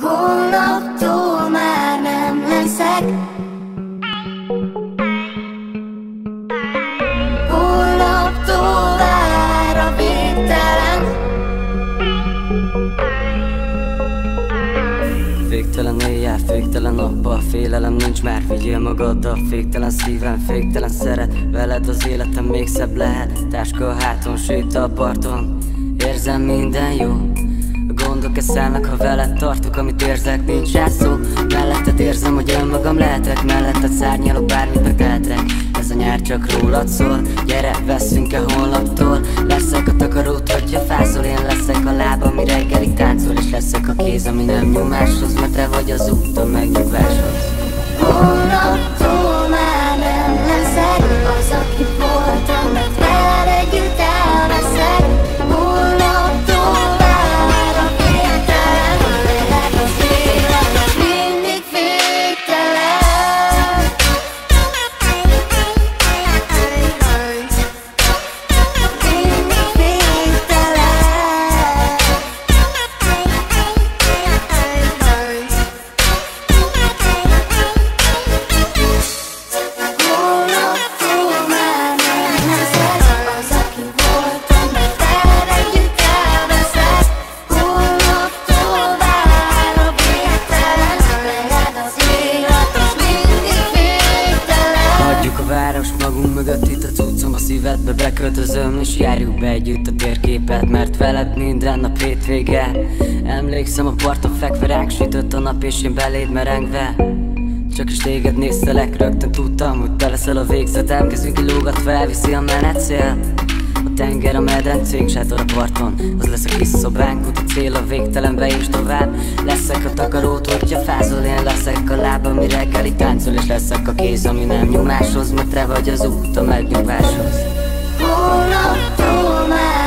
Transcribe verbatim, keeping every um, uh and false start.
Holnaptól már nem leszek. Holnaptól vár a végtelen. Féktelen éjjel, féktelen nappal, félelem nincs már, vigyél magaddal. Féktelen szívem, féktelen szeret, veled az életem még szebb lehet. Táska a háton, séta a parton, érzem minden jó. A gondok eszelnek, ha veled tartok, amit érzek, nincs rá szó. Melletted érzem, hogy önmagam lehetek, melletted szárnyalok, bármit megtehetek. Ez a nyár csak rólad szól, gyere, veszünk el holnaptól. Leszek a takarót, hogyha fázol, én leszek a láb, ami reggelig táncol. És leszek a kéz, ami nem nyomáshoz, mert te vagy az út a megnyugváshoz. Holnaptól már nem leszek az, aki voltam, mert veled együtt elveszek. Holnaptól vár a végtelen, veled az élet mindig végtelen. Mindig végtelen. Holnaptól már nem leszek az, aki voltam, mert veled együtt elveszek. Holnaptól vár a végtelen, veled az élet az mindig végtelen. Hagyjuk a várost magunk mögött, itt a cuccom a szívedbe beköltözöm, és járjuk be együtt a térképet, mert veled minden nap hétvége. Emlékszem, a parton fekve ránk sütött a nap, és én beléd merengve csak is téged néztelek, rögtön tudtam, hogy te leszel a végzetem. Kezünk kilógatva elviszi a menetszél. A tenger, a medencénk, sátor a parton, az lesz a kis szobánk. Út a cél a végtelenbe és tovább. Leszek a takarót, hogyha fázol, én leszek a láb, ami reggelig táncol. És leszek a kéz, ami nem nyomáshoz, mert te vagy az út a megnyugváshoz. Holnaptól már